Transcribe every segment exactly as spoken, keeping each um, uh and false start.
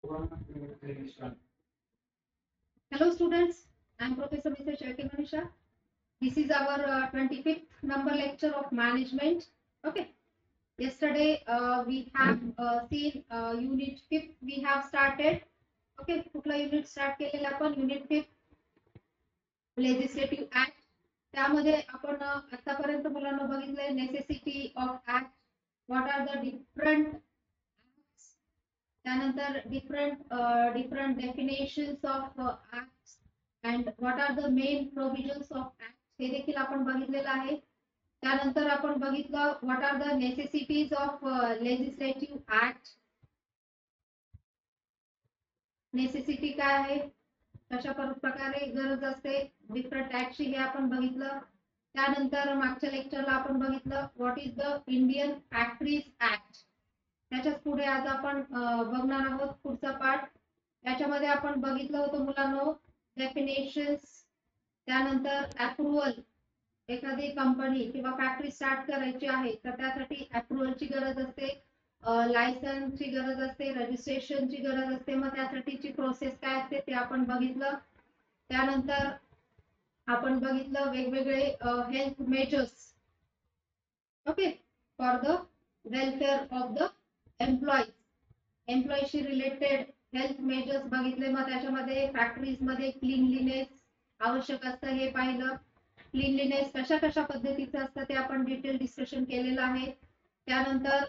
Hello students, I am Professor Mister Shaki Manisha. This is our uh, twenty-fifth number lecture of management. Okay. Yesterday uh, we have uh, seen uh, unit fifth we have started. Okay. कुठला unit start केलेला आपण unit fifth legislative act. त्यामध्ये आपण अ, आतापर्यंत मुलांना बघितलंय necessity of act. What are the different acts? त्यानंतर different uh, different definitions of uh, acts and what are the main provisions of acts हे देखील आपण बघितलेलं आहे. त्यानंतर आपण बघितलं what are the necessities of uh, legislative act. Necessity काय आहे, कशा प्रकारे गरज असते डिफरंट ऍक्टची हे आपण बघितलं. त्यानंतर मागच्या लेक्चरला आपण बघितलं what is the Indian factories act. त्याच्याच पुढे आज आपण बघणार आहोत पुढचा पार्ट. त्याच्यामध्ये आपण बघितलं होतं मुलांनो डेफिनेशन्स, त्यानंतर अप्रुव्हल. एखादी कंपनी किंवा फॅक्टरी स्टार्ट करायची आहे तर त्यासाठी अप्रुव्हलची गरज असते, लायसन्सची गरज असते, रजिस्ट्रेशनची गरज असते. मग त्यासाठीची प्रोसेस काय असते ते आपण बघितलं. त्यानंतर आपण बघितलं वेगवेगळे health measures okay for the welfare of the employees. एम्प्लॉईशी रिलेटेड हेल्थ मेजर्स बघितले. मग त्याच्यामध्ये फॅक्टरीज मध्ये क्लीनलीनेस आवश्यक असतं हे पाहिलं. क्लीनलीनेस कशा कशा पद्धतीचं असतं ते आपण डिटेल डिस्कशन केलेलं आहे. त्यानंतर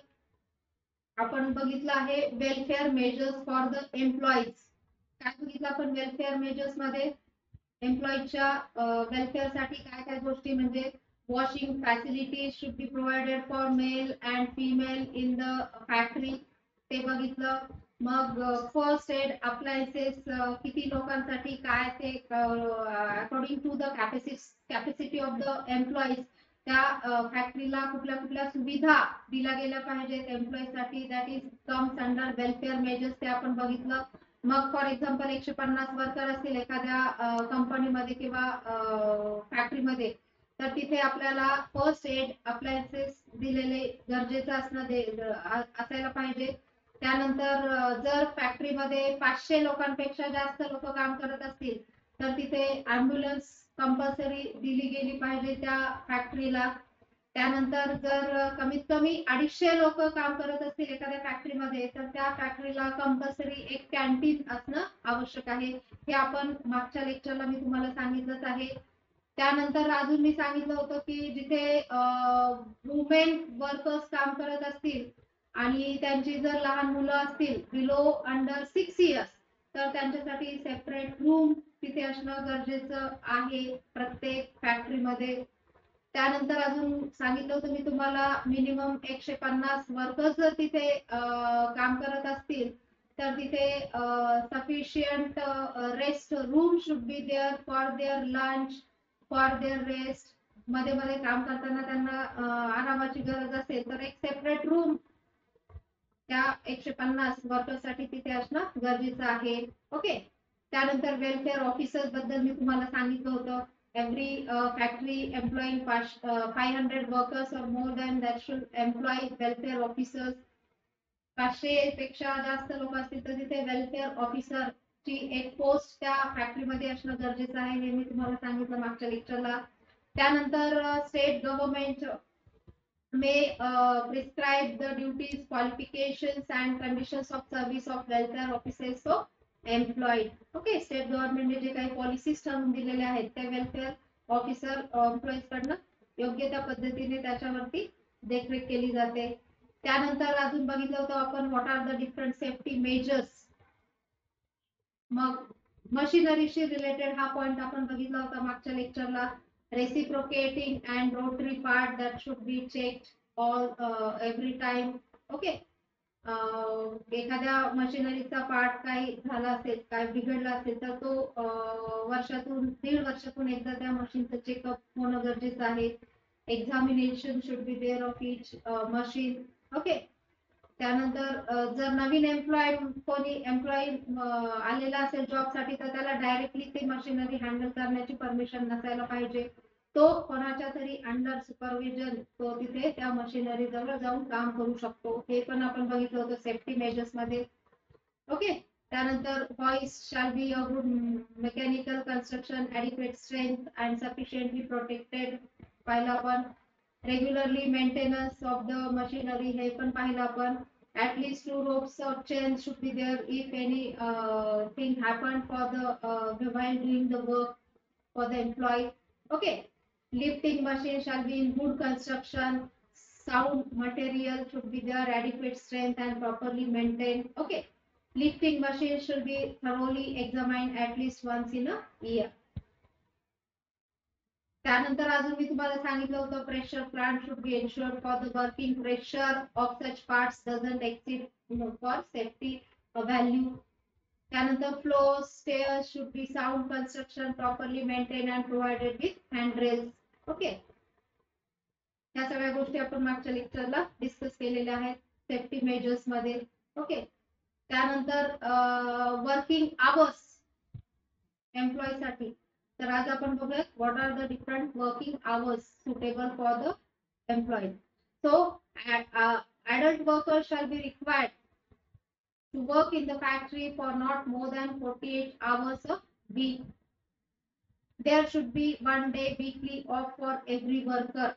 आपण बघितलं आहे welfare measures for the employees. काय बघितलं आपण वेलफेअर मेजर्स मध्ये एम्प्लॉईजच्या वेलफेअर साठी काय काय गोष्टी म्हणजे washing facilities should be provided for male and female in the factory ते बघितलं. मग फर्स्ट एड अप्लायन्सेस किती लोकांसाठी काय ते according to the capacity capacity of the employees त्या फॅक्टरीला कुठल्या कुठल्या सुविधा दिल्या गेल्या पाहिजेत एम्प्लॉईज साठी. That is comes under welfare measures ते आपण बघितलं. मग फॉर एक्झाम्पल एकशे पन्नास वर्कर असतील एखाद्या कंपनीमध्ये किंवा फॅक्टरीमध्ये तर तिथे आपल्याला फर्स्ट एड अप्लायन्सेस दिलेले गरजेचं असणं असायला पाहिजे. त्यानंतर जर फॅक्टरीमध्ये पाचशे लोकांपेक्षा जास्त लोक काम करत असतील तर तिथे अँब्युलन्स कंपल्सरी दिली गेली पाहिजे त्या फॅक्टरीला. त्यानंतर जर कमीत कमी अडीचशे लोक काम करत असतील एखाद्या फॅक्टरीमध्ये तर त्या फॅक्टरीला कंपल्सरी एक कॅन्टीन असणं आवश्यक आहे. हे आपण मागच्या लेक्चरला मी तुम्हाला सांगितलंच आहे. त्यानंतर अजून मी सांगितलं होतं की जिथे वुमेन वर्कर्स काम करत असतील आणि त्यांची जर लहान मुलं असतील बिलो अंडर सिक्स इयर्स तर त्यांच्यासाठी सेपरेट रूम तिथे असणं गरजेचं आहे प्रत्येक फॅक्टरीमध्ये. त्यानंतर अजून सांगितलं होतं मी तुम्हाला मिनिमम एकशे पन्नास वर्कर्स जर तिथे काम करत असतील तर तिथे sufficient rest room should be there for their lunch for their rest. मध्ये मध्ये काम करताना त्यांना आरामाची गरज असेल तर एक सेपरेट रूम त्या एकशे पन्नास वर्कर्ससाठी तिथे असणं गरजेचं आहे. ओके. त्यानंतर वेलफेअर ऑफिसर्स बद्दल मी तुम्हाला सांगितलं होतं. every uh, factory employing uh, five hundred workers or more than that should employ welfare officers. पाचशे पेक्षा जास्त लोक असतील तर तिथे वेलफेअर ऑफिसर ची एक पोस्ट त्या फॅक्टरीमध्ये असणं गरजेचं आहे हे मी तुम्हाला सांगितलं मागच्या लेक्चरला. त्यानंतर state government may uh, prescribe the duties, qualifications and conditions of service of welfare officers so employed. Okay. State गव्हर्नमेंटने जे काही पॉलिसीज ठरवून दिलेल्या आहेत त्या वेलफेअर ऑफिसर एम्प्लॉईज कडनं योग्य त्या पद्धतीने त्याच्यावरती देखरेख केली जाते. त्यानंतर अजून बघितलं होतं आपण what are the different safety measures. मग मशिनरीशी रिलेटेड हा पॉइंट आपण बघितला होता मागच्या लेक्चरला. reciprocating and rotary part that should be checked all uh, every time. Okay. एखाद्या मशिनरीचा पार्ट काही झाला असेल काय बिघडला असेल तर तो वर्षातून दीड वर्षातून एकदा त्या मशीनचं चेकअप होणं गरजेचं आहे. Examination should be there of each machine. Okay. त्यानंतर जर नवीन एम्प्लॉय कोणी एम्प्लॉई आलेला असेल जॉब साठी तर त्याला डायरेक्टली ते मशिनरी हँडल करण्याची परमिशन नसायला पाहिजे. तो कोणाच्या तरी अंडर सुपरविजन तो तिथे त्या मशिनरी जवळ जाऊन काम करू शकतो. हे पण आपण बघितलं होतं सेफ्टी मेजर्स मध्ये. ओके. त्यानंतर hoist shall be a good mechanical construction, adequate strength and sufficiently protected. पाहिलं आपण. Regularly maintenance of the machinery हे पण पाहिलं आपण. At least two ropes or chains should be there if any uh, thing happened for the uh, while doing the work for the employee. Okay. Lifting machine shall be in good construction. Sound material should be there, adequate strength and properly maintained. Okay. Lifting machine should be thoroughly examined at least once in a year. त्यानंतर अजून मी तुम्हाला सांगितलं होतं pressure plant should be ensured for the working pressure of such parts doesn't exceed for safety value. त्यानंतर floor stairs should be sound construction, properly maintain and provided with handrails. Okay. या सगळ्या गोष्टी आपण मागच्या लेक्चरला डिस्कस केलेल्या आहेत safety measures मध्ये. ओके. त्यानंतर वर्किंग आवर्स एम्प्लॉई साठी. तर आज आपण बघूया what are the different working hours suitable for the employee. So adult workers shall be required to work in the factory for not more than forty-eight hours a week. There should be one day weekly off for every worker.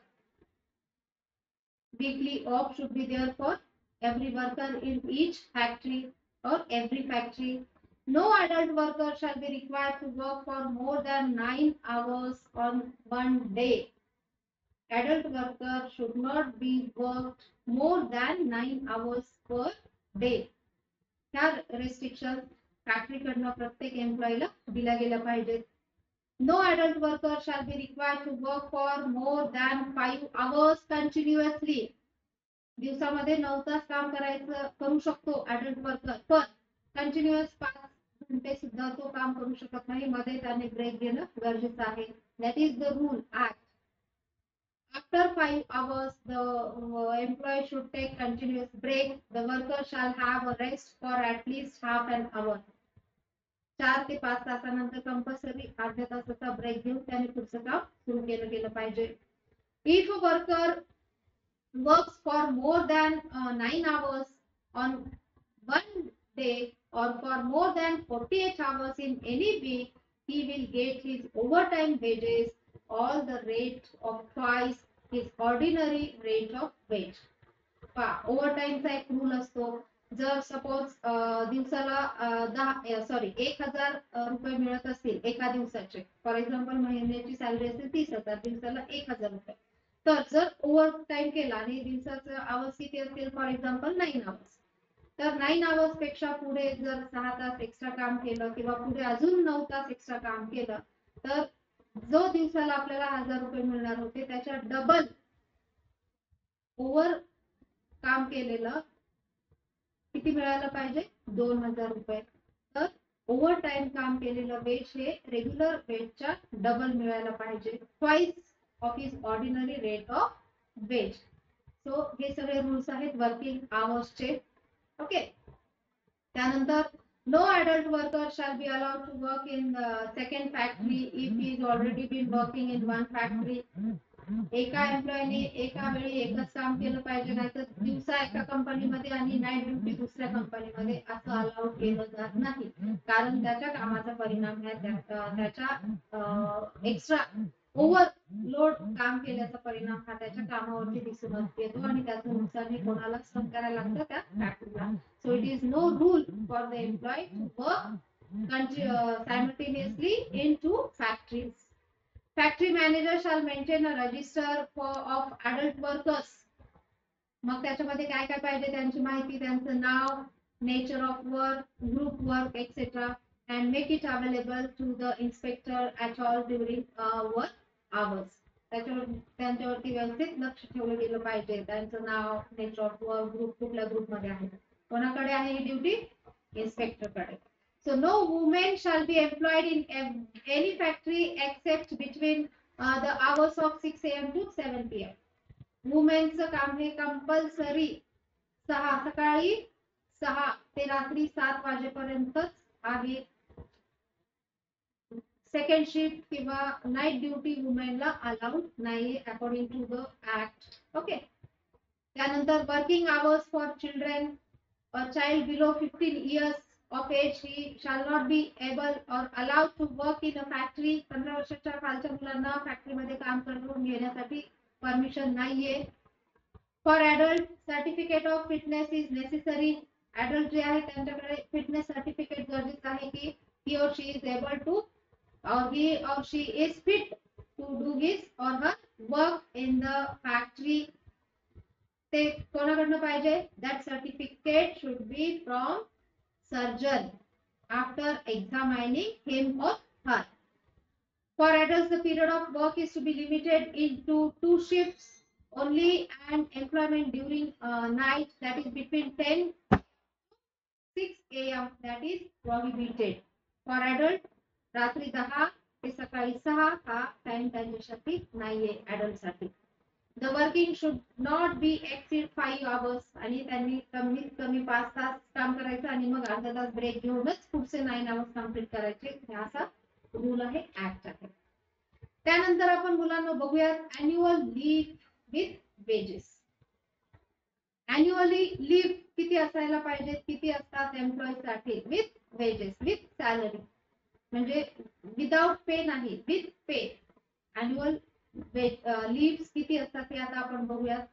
Weekly off should be there for every worker in each factory or every factory. No adult worker shall be required to work for more than nine hours on one day. Adult worker should not be worked more than nine hours per day. ह्या restriction factory कडनं प्रत्येक एम्प्लॉईला दिल्या गेल्या पाहिजेत. No adult worker shall be required to work for more than five hours continuously. दिवसामध्ये नऊ तास काम करायचं करू शकतो adult worker, पण कंटिन्युअस पाच घंटे सुद्धा तो काम करू शकत नाही. मध्ये त्याने ब्रेक घेणं गरजेचं आहे. That is the rule act. After five hours, the uh, employee should take continuous break. The worker shall have a rest for at least half an hour. चार ते पाच तासानंतर कंपल्सरी अर्ध्या तासाचा ब्रेक घेऊन त्याने पुढचं काम सुरू केलं गेलं पाहिजे. If a worker works for more than uh, nine hours on one day or for more than forty-eight hours in any week, he will get his overtime wages all the rate of twice his ordinary rate of wage. ओव्हरटाईमचा एक rule असतो. जर suppose दिवसाला दहा sorry एक हजार रुपये मिळत असतील एका दिवसाचे, फॉर एक्झाम्पल महिन्याची सॅलरी असेल तीस हजार, दिवसाला एक हजार रुपये, तर जर ओव्हर टाइम केला आणि दिवसाचं आवर्स किती असतील, फॉर एक्झाम्पल नाईन आवर्स, तर नाईन आवर्स पेक्षा पुढे जर सहा तास एक्स्ट्रा काम केलं किंवा पुढे अजून नऊ तास एक्स्ट्रा काम केलं, तर जो दिवसाला आपल्याला हजार रुपये मिळणार होते त्याच्या डबल ओव्हर काम केलेलं किती मिळायला पाहिजे, दोन हजार रुपये. तर ओव्हर टाइम काम केलेलं वेज हे रेग्युलर वेजच्या डबल मिळायला पाहिजे, twice of his ordinary rate of wage. So हे सगळे रूल्स आहेत वर्किंग आवर्सचे. ओके. त्यानंतर no adult worker shall be allowed to work in the second factory if he is already been working in one factory. एका एम्प्लॉयने एका वेळी एकच काम केलं पाहिजे, नाहीतर दिवसा एका कंपनीमध्ये आणि नाईट ड्युटी दुसऱ्या कंपनीमध्ये असं अलाउड केलं जात नाही. कारण त्याच्या कामाचा परिणाम आहे त्याच्या एक्स्ट्रा ओव्हरलोड काम केल्याचा परिणाम हा त्याच्या कामावरती दिसून येतो आणि त्याचं नुकसान हे कोणाला सहन करायला लागतं, त्या फॅक्टरीला. So it is no rule for the employ to work simultaneously in two factories. Factory manager shall maintain a register for of adult workers. मग त्याच्यामध्ये काय काय पाहिजे, त्यांची माहिती, त्यांचं नाव, nature of work, group work etcetera, and make it available to the inspector at all during uh, work hours. त्याच्यावर त्यांच्यावरती व्यवस्थित लक्ष ठेवलं गेलं पाहिजे. त्यांचं नाव, नेचर ऑफ वर्क, ग्रुप कुठल्या ग्रुप मध्ये आहे, कोणाकडे आहे ही ड्युटी, इन्स्पेक्टर कडे. So no women shall be employed in any factory except between uh, the hours of six a m to seven p m वुमेनचं काम हे कंपल्सरी सहा सकाळी सहा ते रात्री सात वाजेपर्यंतच आहे. सेकंड शिफ्ट किंवा नाईट ड्युटी वुमेनला अलाउड नाही according to the act. Okay. त्यानंतर working hours for children, a child below fifteen years of age he shall not be able or allowed to work in a factory. पंधरा वर्षाच्या खालच्या मुलांना फॅक्टरीमध्ये काम करून घेण्यासाठी परमिशन नाहीये. For adult certificate of fitness is necessary. Adult जे आहे त्यांच्याकडे फिटनेस सर्टिफिकेट गरजेचं आहे की ही or she is able to or he or she is fit to do his or her work in the factory. ते कोणाकडनं पाहिजे? That certificate should be from surgeon after examining him or her. For adults, the period of work is to be limited into two shifts only, and employment during uh, night, that is between ten six a m that is prohibited. For adult, रात्री दहा ते सकाळी सहा हा time त्यांच्यासाठी नाहीये adult साठी. The working should not be exceed five hours आणि त्यांनी कमीत कमी पाच तास काम करायचं आणि मग अर्धा तास ब्रेक घेऊनच पुढचे nine hours कंप्लीट करायचे. हा असा रूल आहे, ऍक्ट आहे. त्यानंतर आपण मुलांना बघूयात annual leave with wages. Annually leave किती असायला पाहिजे, किती असतात एम्प्लॉई साठी विथ वेजेस, विथ सॅलरी, म्हणजे विदाउट पे नाही, विथ पे. अॅन्युअल लीव्ह किती असतात ते आता आपण बघूयात.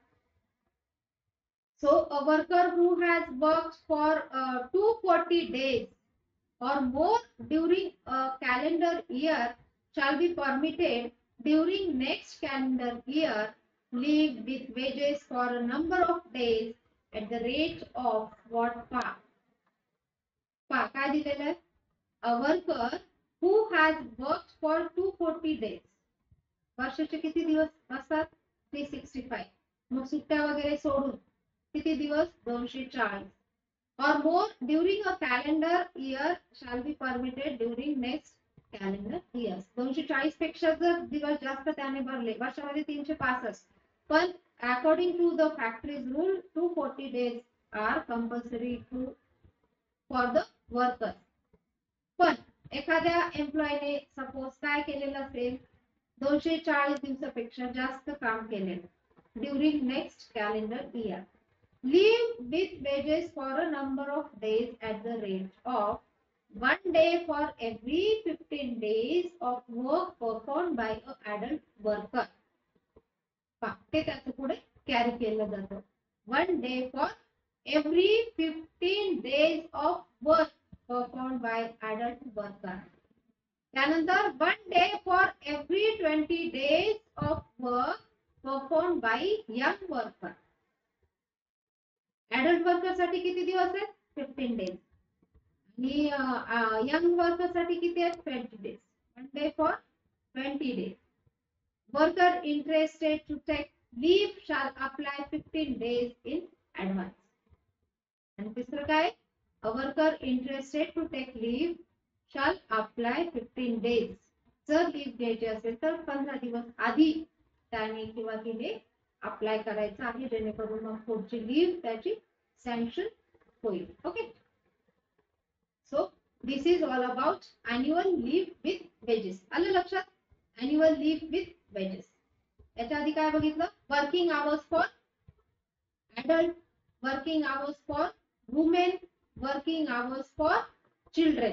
So a worker who has work for two forty days or more during a calendar year shall be permitted during next calendar year leave with wages for a number of days at the rate of what pa pa काय दिलेलं आहे? A worker who has worked for two hundred forty days. वर्षाचे किती दिवस असतात? three hundred sixty-five. मग सुट्ट्या वगैरे सोडून किती दिवस? दोनशे चाळीस. or more during a calendar year shall be permitted during next calendar years. दोनशे चाळीस पेक्षा जर दिवस जास्त त्याने भरले, वर्षामध्ये तीनशे पासष्ट, पण according to the factory's rule two hundred forty days are compulsory to for the workers. पण एखाद्या एम्प्लॉयने सपोज काय केलेलं असेल, दोनशे चाळीस दिवसापेक्षा जास्त काम केलेलं during next calendar year, leave with wages for a number of days at the rate of one day for every fifteen days of work performed by a adult worker. ते त्याचं पुढे कॅरी केलं जातं. one day for every fifteen days of work performed by adult worker. त्यानंतर one day for every twenty days of work performed by young worker. Adult worker साठी किती दिवस आहेत? Fifteen days. आणि यंग वर्कर साठी किती आहेत? Twenty days. One day for twenty days. Worker interested to take leave shall apply fifteen days in advance. आणि तिसरं काय? A worker interested to take leave shall apply fifteen days. जर leave घ्यायची असेल तर पंधरा दिवस आधी त्याने किंवा तिने अप्लाय करायचं आहे, जेणेकरून मग पुढची लीव्ह त्याची सँक्शन होईल. Okay, so this is all about annual leave with wages. आलं लक्षात? Annual leave with wages. याच्या आधी काय बघितलं? Working hours for adult, working hours for women, working hours for children.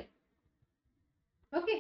Okay,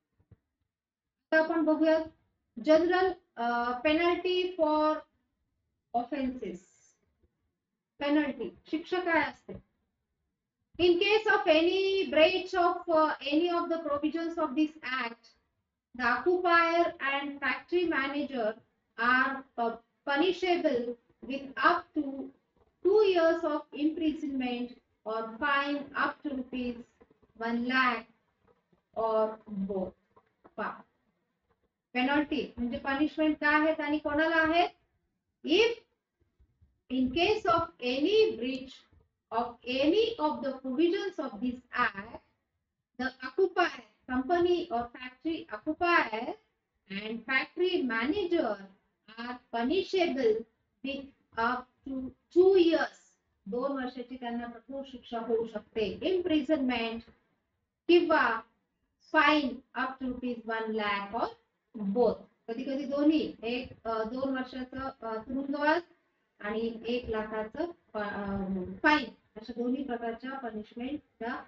आता आपण बघूया general penalty for offenses. Penalty, शिक्षा काय असते? In case of any breach of uh, any of the provisions of this act, the occupier and factory manager are uh, punishable with up to two years of imprisonment or fine up to rupees one lakh or both. Penalty म्हणजे punishment काय आहेत आणि कोणाला आहेत? If in case of any breach of any of the provisions of this act, the occupier, company or factory occupier and factory manager are punishable with up to two years. दोन वर्षाची त्यांना कठोर शिक्षा होऊ शकते. Imprisonment किंवा fine up to rupees one lakh or both. कधी कधी दोन्ही, एक दोन वर्षाचं तुरुंगवास आणि एक लाखाचं फाईन, अशा दोन्ही प्रकारच्या पनिशमेंट त्या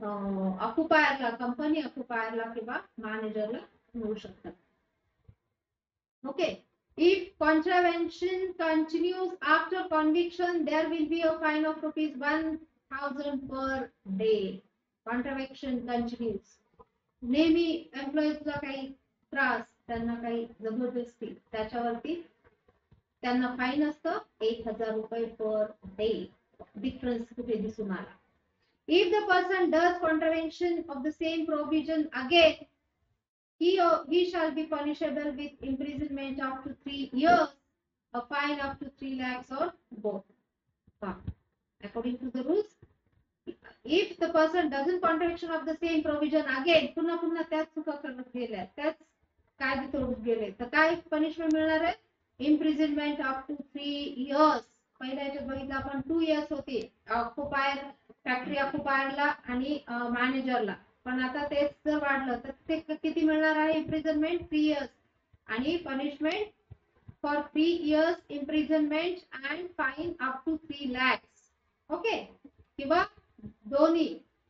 ऑक्युपायरला, कंपनी ऑक्युपायरला किंवा मॅनेजरला मिळू शकतात. Okay. If contravention continues after conviction, there will be a fine of rupees one thousand per day. Contravention continues. नेहमी एम्प्लॉईजला काही त्रास, त्यांना काही जबरदस्ती, त्याच्यावरती त्यांना फाईन असतं एक हजार रुपये पर डे. डिफरन्स कुठे दिसून आला. If the person does contravention of the same provision again, he or he shall be punishable with imprisonment up to three years, a fine up to three lakhs or both. According to the rules, if the person doesn't contravention of the same provision again, पुन्हा पुन्हा त्याच चुका करत गेल्या, त्याच कायदे तोडत गेले, तर काय पनिशमेंट मिळणार आहे? Imprisonment up to three years. पहिल्या याच्यात बघितलं आपण टू इयर्स होते ऑक्युपायर, फॅक्टरी ऑक्युपायरला आणि मॅनेजरला, पण आता तेच जर वाढलं तर ते किती मिळणार आहे? इम्प्रिझनमेंट थ्री इयर्स आणि punishment for three years imprisonment and fine up to three lakhs. Okay, किंवा दोन्ही.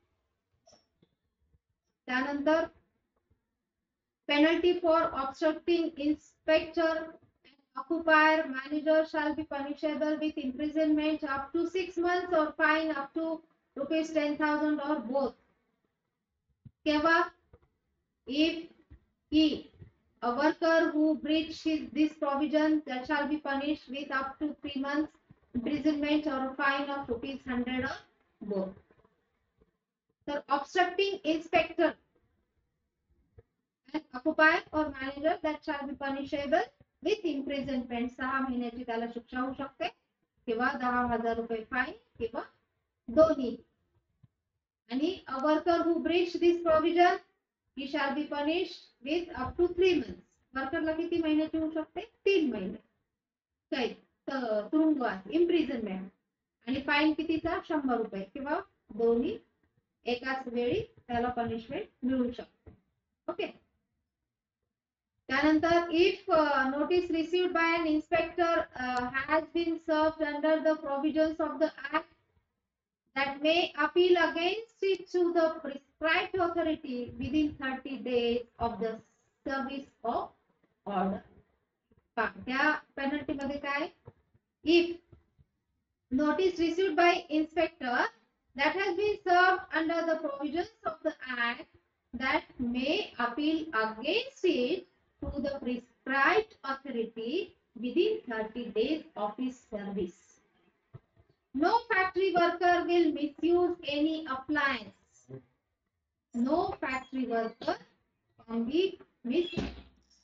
त्यानंतर penalty for obstructing inspector occupier manager shall be punishable with imprisonment up to six months or fine up to rupees ten thousand or both. Keva, if he, a worker who breaches this provision, that shall be punished with up to three months imprisonment or fine of rupees hundred or both. So obstructing inspector and occupier or manager, that shall be punishable with imprisonment. सहा महिन्याची त्याला शिक्षा होऊ शकते, किंवा दहा हजार रुपये फाईन, किंवा दोन्ही. आणि a worker who breach this provision, he shall be punished with up to three months. वर्करला किती महिन्याची होऊ शकते? तीन महिने कैद, तुरुंगवास, इम्प्रिझनमेंट. आणि फाईन कितीचा? शंभर रुपये, किंवा दोन्ही एकाच वेळी त्याला पनिशमेंट मिळू शकते. ओके. त्यानंतर if uh, notice received by an inspector uh, has been served under the provisions of the act, that may appeal against it to the prescribed authority within thirty days of the service of order. त्या penalty मध्ये काय? If notice received by inspector that has been served under the provisions of the act, that may appeal against it to the prescribed authority within thirty days of his service. No factory worker will misuse any appliance. No factory worker can be misused.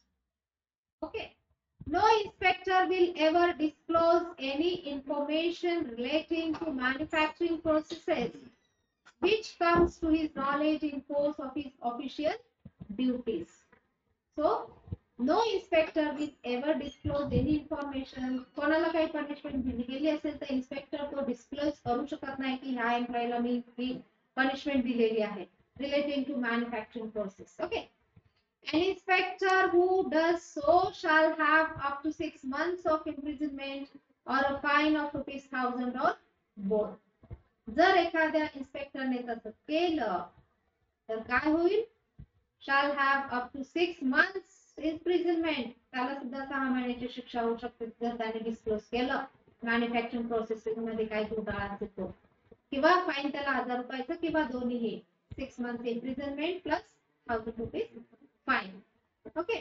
Okay. No inspector will ever disclose any information relating to manufacturing processes which comes to his knowledge in course of his official duties. So, no inspector will ever disclose any information. कोणाला काही punishment दिली गेली असेल तर inspector तो disclose करू शकत नाही की ह्या एम्प्लॉयला मी ही पनिशमेंट दिलेली आहे relating to manufacturing process. Okay. An inspector who does so shall have up to six months of imprisonment or a fine of rupees thousand or both. जर एखाद्या इन्स्पेक्टरने तसं केलं तर काय होईल? Shall have up to six months imprisonment. त्याला सुद्धा सहा महिन्याची शिक्षा होऊ शकते जर त्याने डिस्क्लोज केलं मॅन्युफॅक्चरिंग प्रोसेस मध्ये काय घोटाळा असेल तो, किंवा फाईन त्याला हजार रुपयाचं, किंवा दोन्ही. Six month imprisonment plus thousand rupees fine. Okay.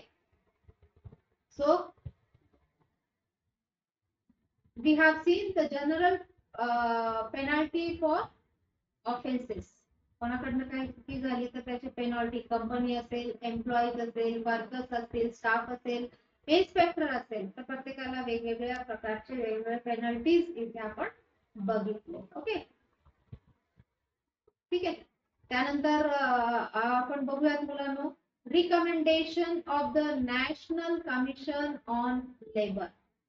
So we have seen the general uh, penalty for offenses. कोणाकडनं काही चुकी झाली तर त्याची पेनल्टी, कंपनी असेल, एम्प्लॉईज असेल, वर्कर्स असतील, स्टाफ असेल, इन्स्पेक्टर असेल, तर प्रत्येकाला वेगवेगळ्या प्रकारचे वेगवेगळे पेनल्टीज इथे आपण बघितले. ओके, ठीक आहे. त्यानंतर आपण बघूयात मुलांनो, recommendation of the National Commission on Labor.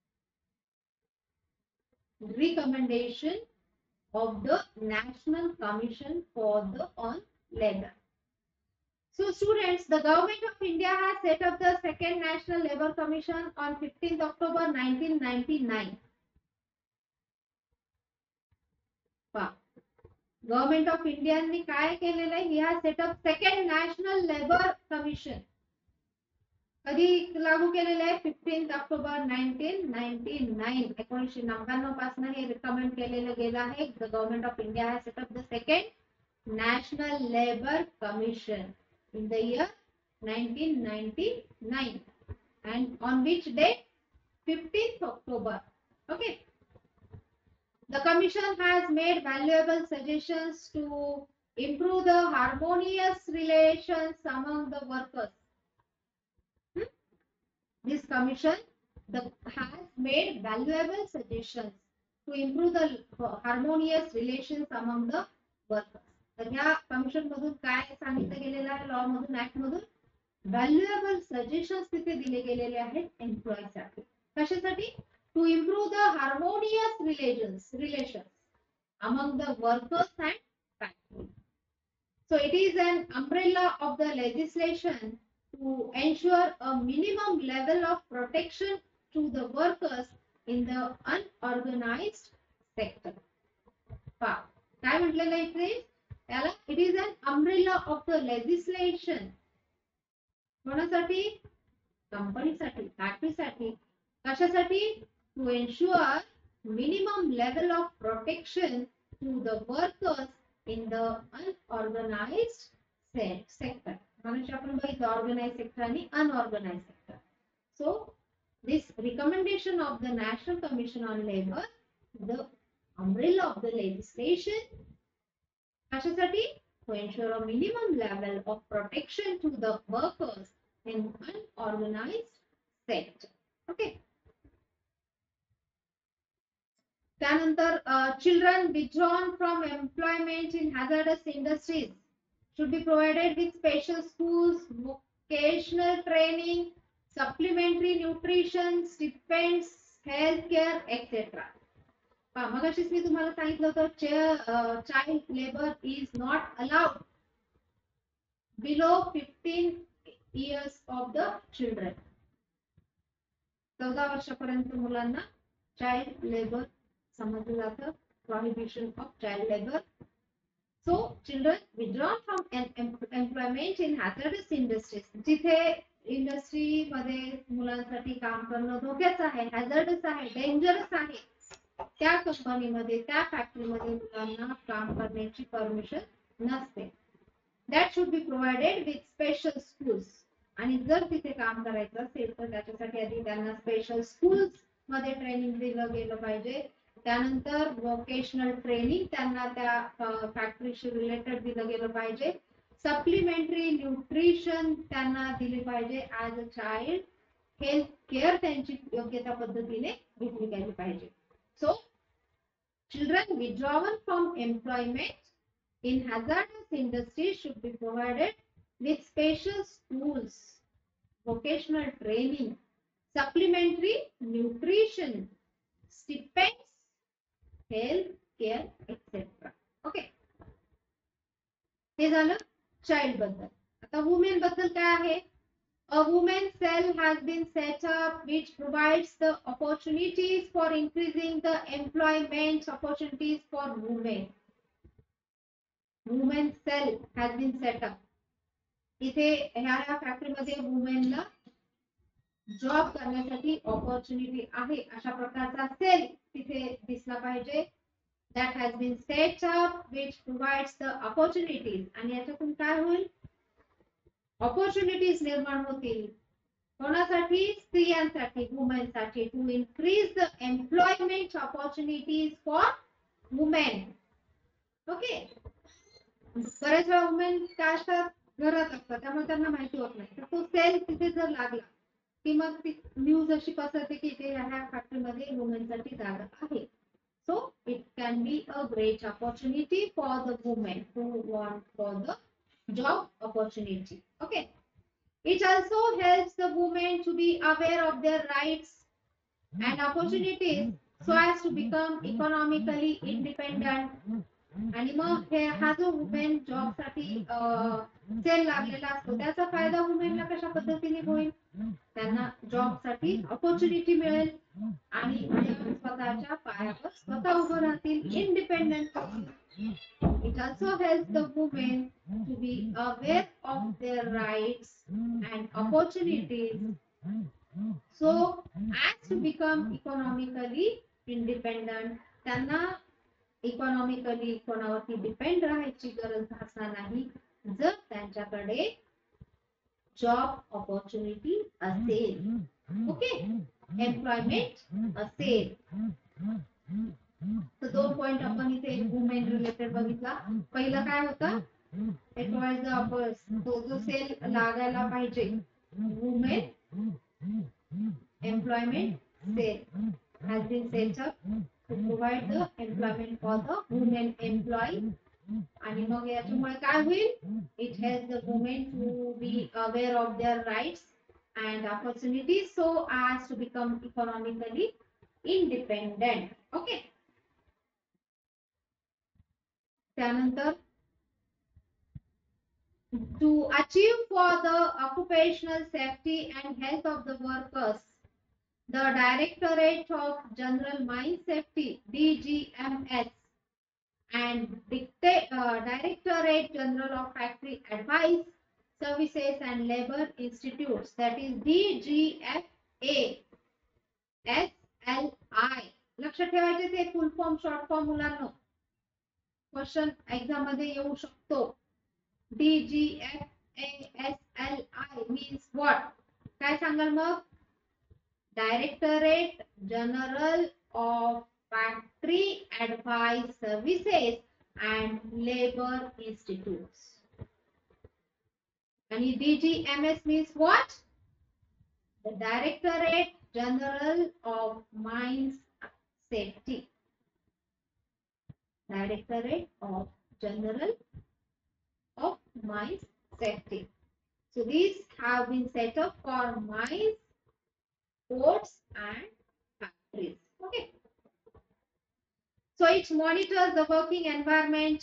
Recommendation of the National Commission for the on Labor. So students, the government of India has set up the second National Labor Commission on fifteenth October nineteen ninety-nine. Government of इंडियाने काय केलेलं आहे, he has set up second national labour commission. कधी लागू केलेलं आहे, fifteen October nineteen ninety nine एकोणीसशे नव्याण्णव पासून हे रिकमेंड केलेलं गेलं आहे. The government of India has set up the second national labour commission in the year nineteen ninety nine and on which date, fifteenth October. Okay. The commission has made valuable suggestions to improve the harmonious relations among the workers. Hmm? This commission the, has made valuable suggestions to improve the harmonious relations among the workers. तर ह्या commission मधून काय सांगितलं गेलेलं आहे, law मधून, act मधून valuable suggestions तिथे दिले गेलेले आहेत एम्प्लॉई साठी. कशासाठी? To improve the harmonious relations relations among the workers and factory. So it is an umbrella of the legislation to ensure a minimum level of protection to the workers in the unorganized sector. पहा काय म्हटलेलं आहे इथे, याला it is an umbrella of the legislation. कोणासाठी? कंपनीसाठी, फॅक्टरीसाठी. कशासाठी? To ensure minimum level of protection to the workers in the unorganised sector. म्हणजे आपण बघितलं ऑर्गनाइज्ड सेक्टर आणि unorganised sector. So this recommendation of the national commission on labour, the umbrella of the legislation, कशासाठी? To ensure a minimum level of protection to the workers in unorganized sector. Okay. त्यानंतर children withdrawn from employment in hazardous industries should be provided with special schools, vocational training, supplementary nutrition, stipends, health care, et cetera. मगाशीच मी तुम्हाला सांगितलं होतं child labour is not allowed below fifteen years of the children. चौदा वर्षापर्यंत मुलांना child labour समजलं जातं, prohibition of child labour. So children withdrawn from employment in hazardous industries, जिथे इंडस्ट्री मध्ये मुलांसाठी काम करणं धोक्याचं आहे, हॅझार्डस आहे, डेंजरस आहे, त्या कंपनीमध्ये, त्या फॅक्टरीमध्ये मुलांना काम करण्याची परमिशन नसते. That should be provided with special schools. आणि जर तिथे काम करायचं असेल तर त्याच्यासाठी आधी त्यांना स्पेशल स्कूल्स मध्ये ट्रेनिंग दिलं गेलं पाहिजे. त्यानंतर वोकेशनल ट्रेनिंग त्यांना त्या फॅक्टरीशी रिलेटेड दिलं गेलं पाहिजे. सप्लिमेंटरी न्यूट्रिशन त्यांना दिले पाहिजे. As a child health care त्यांची योग्य त्या पद्धतीने घेतली गेली पाहिजे. So, children withdrawn from employment in hazardous industries should be provided with special schools, vocational training, supplementary nutrition, stipends, health care, et cetera. Okay. हे झालं चाइल्ड बद्दल. आता वुमेन बद्दल काय आहे? A women's cell has been set up which provides the opportunities for increasing the employment opportunities for women. Women's cell has been set up. इथे ह्या फॅक्टरीमध्ये वुमेनला जॉब करण्यासाठी ऑपॉर्च्युनिटी आहे अशा प्रकारचा सेल तिथे दिसला पाहिजे. That has been set up which provides the opportunities. आणि याच्यातून काय होईल? ऑपॉर्च्युनिटीज निर्माण होतील. कोणासाठी? स्त्रियांसाठी, वुमेनसाठी. To increase the employment opportunities for women. Okay. बरेच वेळा वुमेन काय असतात? घरात असतात, त्यामुळे त्यांना माहिती होत नाही. तर तो सेल तिथे जर लागला की मग ती न्यूज अशी पसरते की इथे ह्या फॅक्टरीमध्ये वुमेनसाठी जागा आहे. So it can be a great opportunity for the women who want for the job opportunity. Okay. It also helps the women to be aware of their rights and opportunities so as to become economically independent. आणि मग हे हा जो women job साठी sale लागलेला असतो, त्याचा फायदा वुमेनला कशा पद्धतीने होईल, त्यांना जॉब साठी ऑपॉर्च्युनिटी मिळेल आणि त्या स्वतःच्या पायावर स्वतः उभं राहतील, independent. It also helps the women to be aware of their rights and opportunities, so as to become economically independent. त्यांना इकॉनॉमिकली कोणावरती डिपेंड राहायची गरज भासणार नाही जर त्यांच्याकडे जॉब ऑपॉर्च्युनिटी असेल, ओके, एम्प्लॉयमेंट असेल. तर दोन पॉइंट आपण इथे वुमेन रिलेटेड बघितला. पहिलं काय होतं, इट वॉज तो जो सेल लागायला पाहिजे, women employment cell has been set up to provide the employment for the women employee. आणि मग याच्यामुळे काय होईल, it helps the women to be aware of their rights and opportunities so as to become economically independent. Okay. त्यानंतर to achieve for the occupational safety and health of the workers, the Directorate of General Mine Safety D G M S and Dictate, uh, Directorate General of Factory Advice Services and Labor Institutes, that is D G F A S L I. लक्ष ठेवायचे ते full form short form मुलांना question exam मध्ये येऊ शकतो. D G F A S L I means what? काय सांगाल मग? Directorate General of Factory Advice Services and Labor Institutes. And D G M S means what? The Directorate General of Mines Safety. Directorate of General of Mines Safety. So these have been set up for mines, ports and factories. Okay. So it monitors the working environment.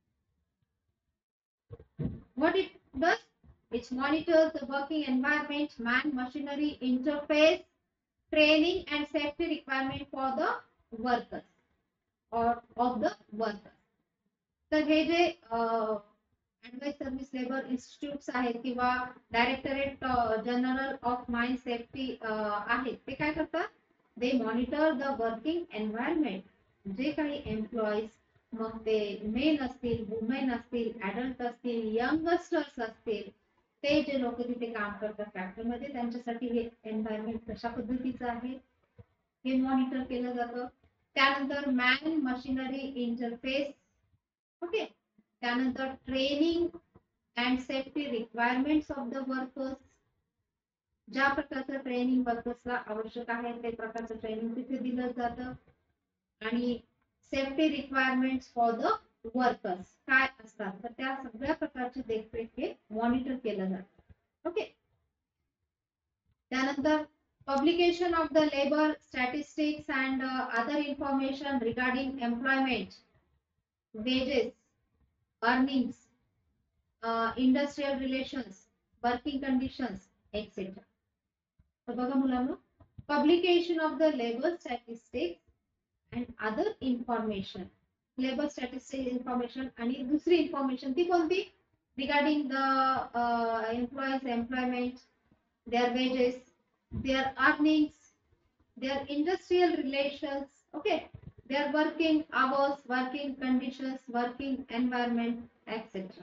What it does? It monitors the working environment, man machinery interface, training and safety requirement for the workers or of the workers. तर हे जे advice service labour institutes आहेत किंवा directorate general of mine safety आहेत, ते काय करतात? They monitor the working environment. जे काही एम्प्लॉईज, मग ते मेन असतील, वुमेन असतील, ऍडल्ट असतील, यंगस्टर्स असतील, ते जे लोक तिथे काम करतात फॅक्टरीमध्ये, त्यांच्यासाठी हे एन्व्हायरमेंट कशा पद्धतीचं आहे हे मॉनिटर केलं जातं. त्यानंतर मॅन मशिनरी इंटरफेस, ओके, त्यानंतर training and safety requirements of the workers. ज्या प्रकारचं ट्रेनिंग वर्कर्सला आवश्यक आहे ते प्रकारचं ट्रेनिंग तिथे दिलं जातं. आणि safety requirements for the workers काय असतात, तर त्या सगळ्या प्रकारची देखरेख हे मॉनिटर केलं जातं. ओके. त्यानंतर publication of the labor statistics and uh, other information regarding employment, wages, earnings, uh, industrial relations, working conditions, et cetera. तर बघा मुलांनो, publication of the labor statistics and other information, labor statistics information आणि दुसरी information ती कोणती? Regarding the uh, employees employment, their wages, their earnings, their industrial relations, okay, their working hours, working conditions, working environment, et cetera.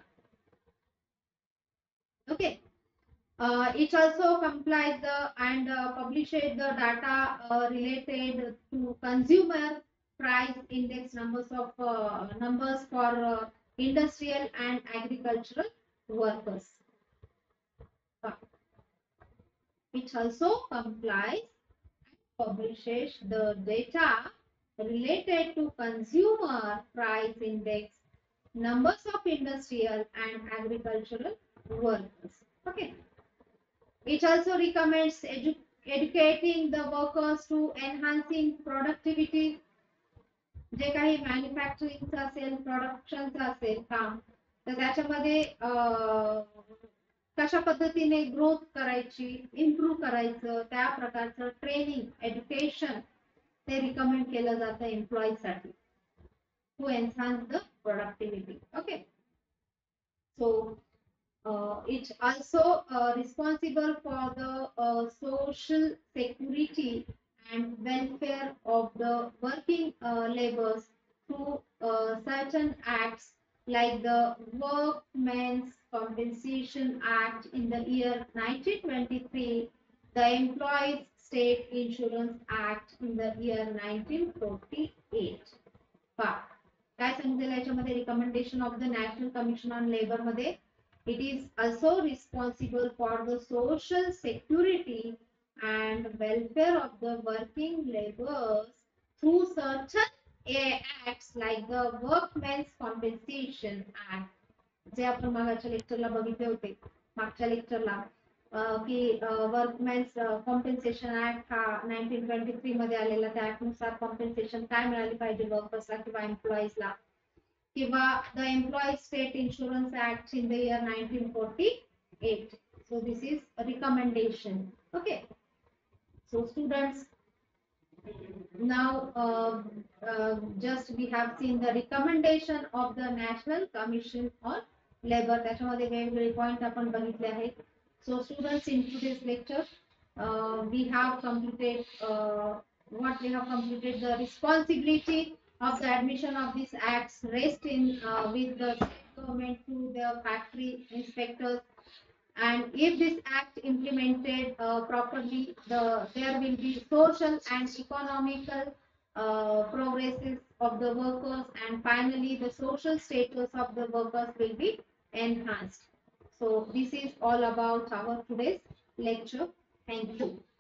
Okay. Uh, it also complies the and uh, publishes the data uh, related to consumer price index numbers of uh, numbers for uh, industrial and agricultural workers. Uh, It also complies and publishes the data related to consumer price index, numbers of industrial and agricultural workers. Okay. It also recommends edu educating the workers to enhancing productivity. जे काही मॅन्युफॅक्चरिंगचं असेल, प्रोडक्शनचं असेल काम, तर त्याच्यामध्ये कशा पद्धतीने growth करायची, इम्प्रूव्ह करायचं, त्या प्रकारचं ट्रेनिंग एज्युकेशन ते रिकमेंड केलं जातं एम्प्लॉई साठी to enhance the productivity. Okay, so Uh, it's also uh, responsible for the uh, social security and welfare of the working uh, laborers through uh, certain acts like the Workmen's Compensation Act in the year nineteen twenty-three, the Employees State Insurance Act in the year nineteen forty-eight. पहा काय सांगितलेलं याच्यामध्ये recommendation of the national commission on labour मध्ये, it is also responsible for the social security and welfare of the working laborers through certain acts like the Workmen's Compensation Act, जे आपण मागच्या लेक्चरला बघितले होते, मागच्या लेक्चरला की वर्कमॅन्स कॉम्पेन्सेशन ऍक्ट हा नाईन्टीन ट्वेंटी थ्री मध्ये आलेला, त्या ऍक्ट नुसार कॉम्पेन्सेशन काय मिळाली पाहिजे वर्कर्सला किंवा एम्प्लॉईजला, किंवा the employees state insurance act in the year nineteen forty eight. So this is recommendation. Okay, so students, now uh, uh, just we have seen the recommendation of the National Commission on Labor. त्याच्यामध्ये वेगवेगळे point आपण बघितले आहेत. So students, in today's lecture uh, we have completed uh, what we have completed the responsibility of the admission of these acts rest in uh, with the state government through the factory inspectors, and if this act implemented uh, properly, the there will be social and economical uh, progresses of the workers, and finally the social status of the workers will be enhanced. So this is all about our today's lecture. Thank you.